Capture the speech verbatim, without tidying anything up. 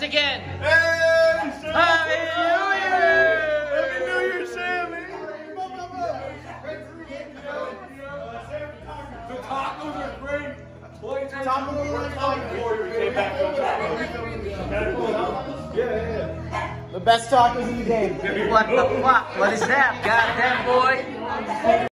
once again. Hey, Happy New Year! Happy New Year, Sammy! The tacos are great. Tacos are great. Yeah, yeah, yeah. The best tacos in the game. What the fuck? What is that? Goddamn boy.